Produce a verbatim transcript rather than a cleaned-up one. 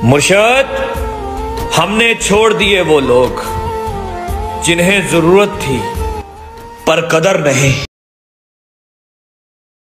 मुर्शद, हमने छोड़ दिए वो लोग जिन्हें जरूरत थी पर कदर नहीं।